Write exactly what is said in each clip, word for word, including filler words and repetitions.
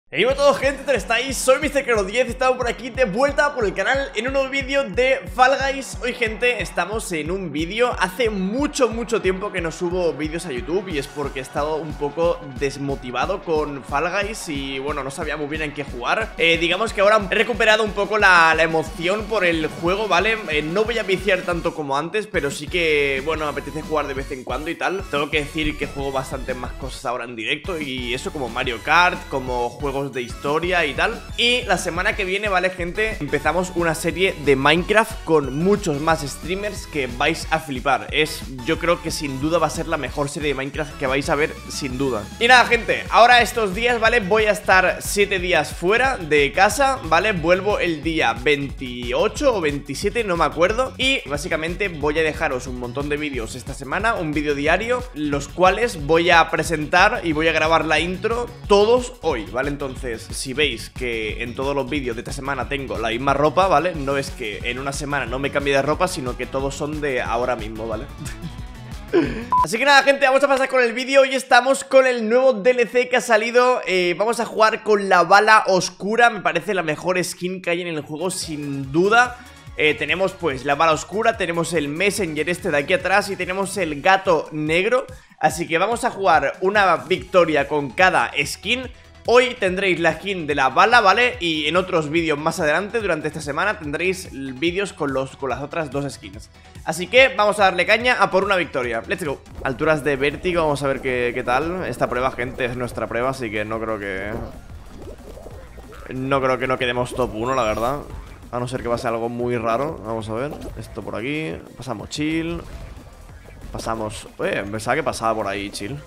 Hey, hola a todos, gente, ¿cómo estáis? Soy mister Crono diez, estamos por aquí de vuelta por el canal en un nuevo vídeo de Fall Guys. Hoy, gente, estamos en un vídeo. Hace mucho, mucho tiempo que no subo vídeos a YouTube y es porque he estado un poco desmotivado con Fall Guys y, bueno, no sabía muy bien en qué jugar. eh, Digamos que ahora he recuperado un poco la, la emoción por el juego, ¿vale? Eh, no voy a viciar tanto como antes, pero sí que, bueno, me apetece jugar de vez en cuando y tal. Tengo que decir que juego bastante más cosas ahora en directo y eso, como Mario Kart, como juegos de historia y tal. Y la semana que viene, vale, gente, empezamos una serie de Minecraft con muchos más streamers que vais a flipar. Es, yo creo que sin duda va a ser la mejor serie de Minecraft que vais a ver, sin duda. Y nada, gente, ahora estos días, vale, voy a estar siete días fuera de casa, vale. Vuelvo el día veintiocho o veintisiete, no me acuerdo. Y básicamente voy a dejaros un montón de vídeos esta semana, un vídeo diario, los cuales voy a presentar y voy a grabar la intro todos hoy, vale. Entonces, si veis que en todos los vídeos de esta semana tengo la misma ropa, ¿vale? No es que en una semana no me cambie de ropa, sino que todos son de ahora mismo, ¿vale? Así que nada, gente, vamos a pasar con el vídeo. Hoy estamos con el nuevo D L C que ha salido. eh, Vamos a jugar con la bala oscura. Me parece la mejor skin que hay en el juego, sin duda. Eh, tenemos pues la bala oscura, tenemos el Messenger este de aquí atrás y tenemos el gato negro. Así que vamos a jugar una victoria con cada skin. Hoy tendréis la skin de la bala, ¿vale? Y en otros vídeos más adelante, durante esta semana, tendréis vídeos con, los, con las otras dos skins. Así que vamos a darle caña a por una victoria. Let's go. Alturas de vértigo, vamos a ver qué, qué tal. Esta prueba, gente, es nuestra prueba, así que no creo que... No creo que no quedemos top uno, la verdad. A no ser que pase algo muy raro. Vamos a ver, esto por aquí. Pasamos chill. Pasamos... Oye, pensaba que pasaba por ahí chill.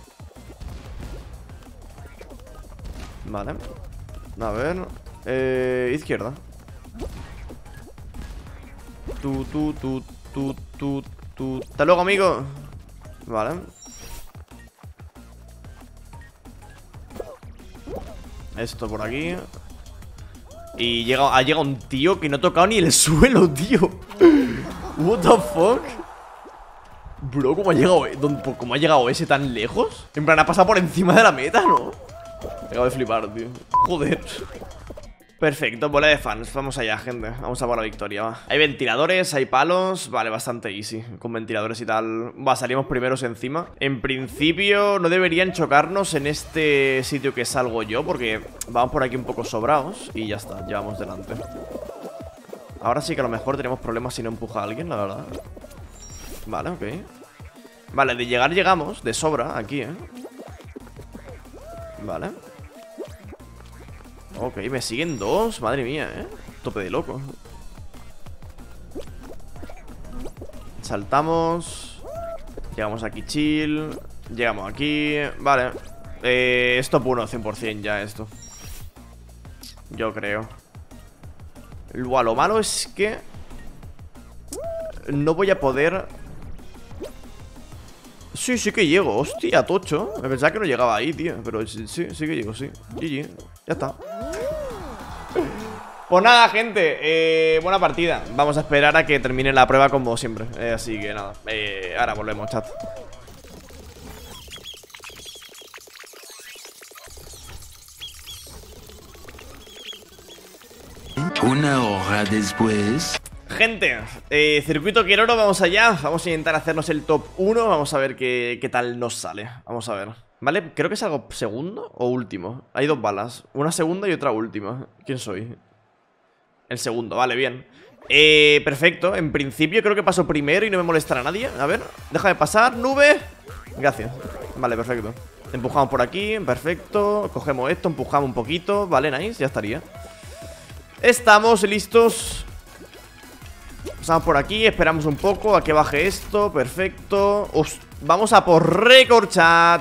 Vale. A ver. Eh, izquierda. Tu, tu, tu, tu, tu, tu. Hasta luego, amigo. Vale. Esto por aquí. Y llega, ha llegado un tío que no ha tocado ni el suelo, tío. What the fuck. Bro, ¿cómo ha llegado, cómo ha llegado ese tan lejos? En plan, ha pasado por encima de la meta, ¿no? Me acabo de flipar, tío. Joder. Perfecto, bola de fans. Vamos allá, gente. Vamos a por la victoria, va. Hay ventiladores, hay palos. Vale, bastante easy. Con ventiladores y tal. Va, salimos primeros encima. En principio no deberían chocarnos en este sitio que salgo yo, porque vamos por aquí un poco sobrados. Y ya está, llevamos delante. Ahora sí que a lo mejor tenemos problemas si no empuja a alguien, la verdad. Vale, ok. Vale, de llegar llegamos, de sobra, aquí, eh. Vale. Ok, me siguen dos. Madre mía, eh. Tope de loco. Saltamos. Llegamos aquí chill. Llegamos aquí. Vale. Eh, es top uno cien por cien ya esto. Yo creo. Lo, lo malo es que no voy a poder... Sí, sí que llego, hostia, tocho. Me pensaba que no llegaba ahí, tío. Pero sí, sí, sí que llego, sí. G G, ya está. Pues nada, gente, eh, buena partida. Vamos a esperar a que termine la prueba como siempre, eh, así que nada, eh, ahora volvemos, chat. Una hora después. Gente, eh, circuito Keroro, vamos allá. Vamos a intentar hacernos el top uno. Vamos a ver qué, qué tal nos sale. Vamos a ver. Vale, creo que es algo segundo o último. Hay dos balas, una segunda y otra última. ¿Quién soy? El segundo, vale, bien. eh, Perfecto, en principio creo que paso primero y no me molestará a nadie. A ver, déjame pasar, nube. Gracias, vale, perfecto. Empujamos por aquí, perfecto. Cogemos esto, empujamos un poquito. Vale, nice, ya estaría. Estamos listos. Pasamos por aquí, esperamos un poco a que baje esto, perfecto. Ust, vamos a por récord, chat.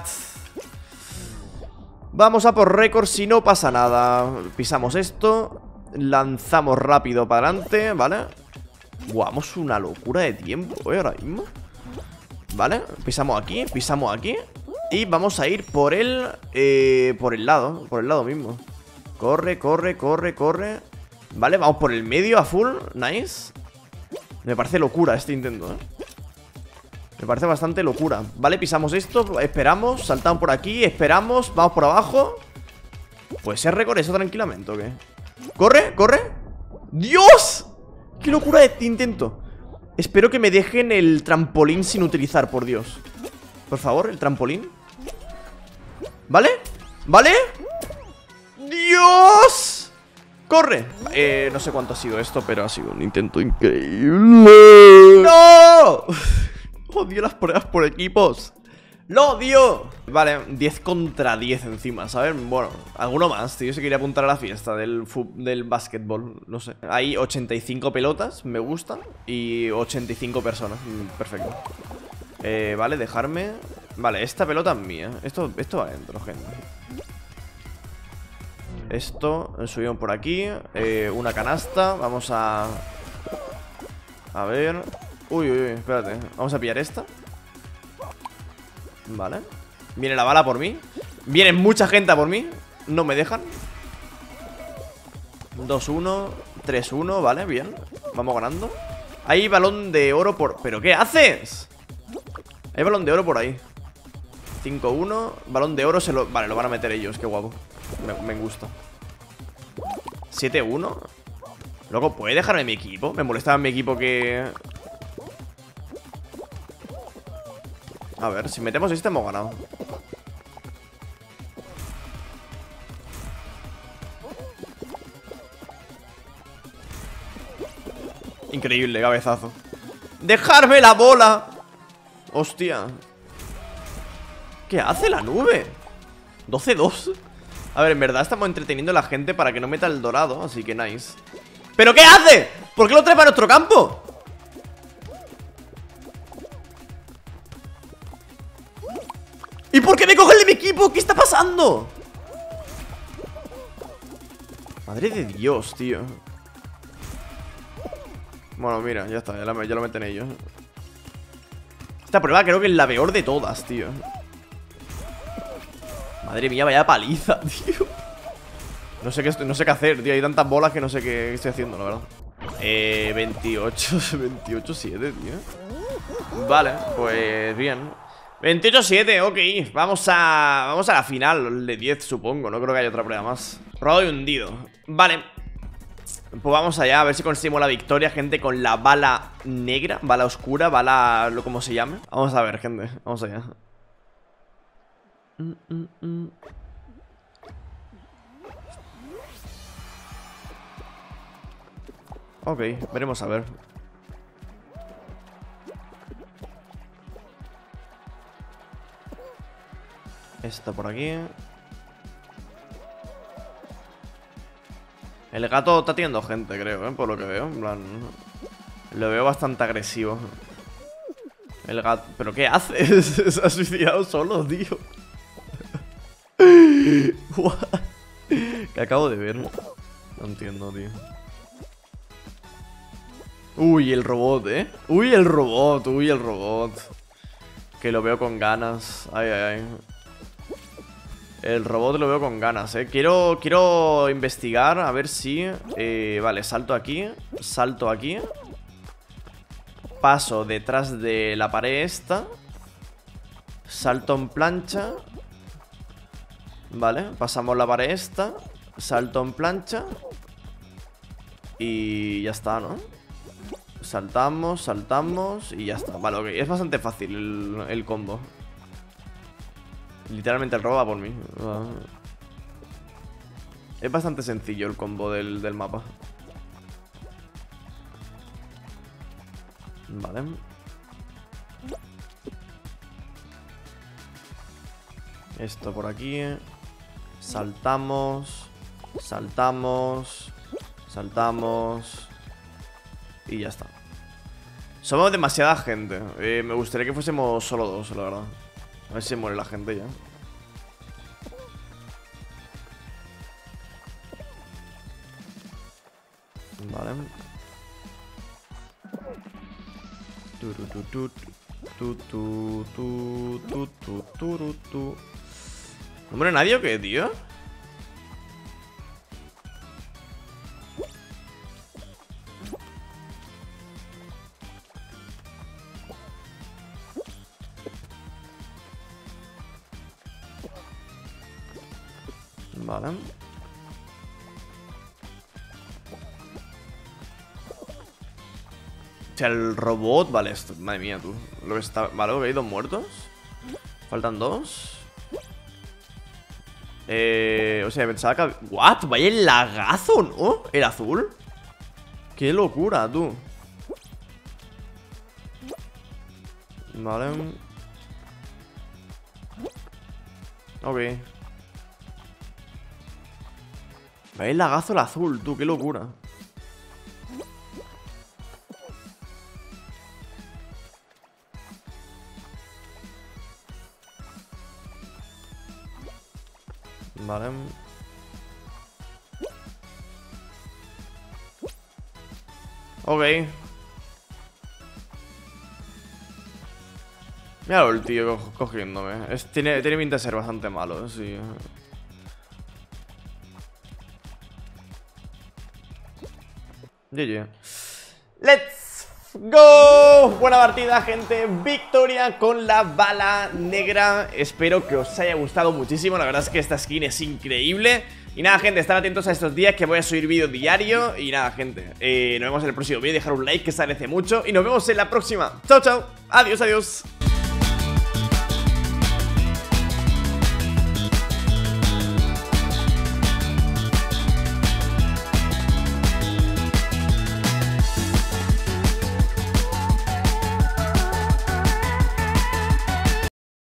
Vamos a por récord si no pasa nada. Pisamos esto. Lanzamos rápido para adelante, ¿vale? Vamos, una locura de tiempo, ¿eh? Ahora mismo. Vale, pisamos aquí, pisamos aquí. Y vamos a ir por el... Eh, por el lado, por el lado mismo. Corre, corre, corre, corre. Vale, vamos por el medio a full, nice. Me parece locura este intento, ¿eh? Me parece bastante locura. Vale, pisamos esto, esperamos, saltamos por aquí, esperamos, vamos por abajo. ¿Puede ser récord eso tranquilamente o qué? ¡Corre! ¡Corre! ¡Dios! ¡Qué locura de intento! Espero que me dejen el trampolín sin utilizar, por Dios. Por favor, el trampolín. ¿Vale? ¿Vale? ¡Dios! ¡Corre! Eh, no sé cuánto ha sido esto, pero ha sido un intento increíble. ¡No! Odio las pruebas por equipos. ¡Lo odio! Vale, diez contra diez encima, ¿sabes? Bueno, alguno más, tío. Yo se quería apuntar a la fiesta del, del básquetbol, no sé. Hay ochenta y cinco pelotas, me gustan. Y ochenta y cinco personas, perfecto. eh, Vale, dejarme. Vale, esta pelota es mía. Esto, esto va adentro, gente. Esto, subimos por aquí. eh, Una canasta, vamos a... A ver... Uy, uy, uy, espérate. Vamos a pillar esta. Vale. Viene la bala por mí. Viene mucha gente a por mí. No me dejan. dos uno, tres uno, vale, bien. Vamos ganando. Hay balón de oro por... ¿Pero qué haces? Hay balón de oro por ahí. cinco uno. Balón de oro se lo... Vale, lo van a meter ellos, qué guapo. Me, me gusta. siete uno. Luego, ¿puede dejarme mi equipo? Me molestaba mi equipo que... A ver, si metemos este hemos ganado. Increíble, cabezazo. ¡Dejarme la bola! Hostia. ¿Qué hace la nube? doce dos. A ver, en verdad estamos entreteniendo a la gente para que no meta el dorado, así que nice. ¿Pero qué hace? ¿Por qué lo trae para nuestro campo? ¿Y por qué me coge el de mi equipo? ¿Qué está pasando? Madre de Dios, tío. Bueno, mira, ya está, ya lo, ya lo meten ellos. Esta prueba creo que es la peor de todas, tío. Madre mía, vaya paliza, tío. No sé qué, no sé qué hacer, tío. Hay tantas bolas que no sé qué estoy haciendo, la verdad. Eh, veintiocho, veintiocho siete, tío. Vale, pues bien. veintiocho siete, ok. Vamos a, vamos a la final de diez, supongo. No creo que haya otra prueba más. Robado y hundido. Vale. Pues vamos allá, a ver si conseguimos la victoria, gente, con la bala negra, bala oscura, bala... lo como se llame. Vamos a ver, gente, vamos allá. mm, mm, mm. Ok, veremos a ver. Esto por aquí. El gato está teniendo gente, creo, ¿eh? Por lo que veo, en plan... Lo veo bastante agresivo. El gato... ¿Pero qué hace? Se ha suicidado solo, tío. ¿Qué acabo de ver? No entiendo, tío. Uy, el robot, ¿eh? Uy, el robot, uy, el robot. Que lo veo con ganas. Ay, ay, ay. El robot lo veo con ganas, eh. Quiero, quiero investigar, a ver si... Eh, vale, salto aquí. Salto aquí. Paso detrás de la pared esta. Salto en plancha. Vale, pasamos la pared esta. Salto en plancha. Y ya está, ¿no? Saltamos, saltamos y ya está. Vale, ok, es bastante fácil el, el combo. Literalmente el robo va por mí. Es bastante sencillo el combo del, del mapa. Vale. Esto por aquí. Saltamos. Saltamos. Saltamos. Y ya está. Somos demasiada gente. eh, Me gustaría que fuésemos solo dos, la verdad. A ver si se muere la gente ya. Vale. Tu, tu, tu, tu, tu, tu, tu, tu, tu, tu, tu. ¿No muere nadie o qué, tío? Vale. O sea, el robot, vale, esto, madre mía, tú. Lo que está, vale, ok, dos muertos. Faltan dos. Eh, o sea, pensaba que... ¿What? Vaya el lagazo, ¿no? ¿El azul? Qué locura, tú. Vale. Ok. Vaya el lagazo el azul, tú, qué locura. Vale. Ok. Míralo el tío co cogiéndome. Es, tiene, tiene pinta de ser bastante malo, sí. G G. Let's go. Buena partida, gente. Victoria con la bala negra. Espero que os haya gustado muchísimo. La verdad es que esta skin es increíble. Y nada, gente, estar atentos a estos días que voy a subir vídeo diario. Y nada, gente, eh, nos vemos en el próximo vídeo. Dejar un like que se agradece mucho. Y nos vemos en la próxima. Chao, chao. Adiós, adiós.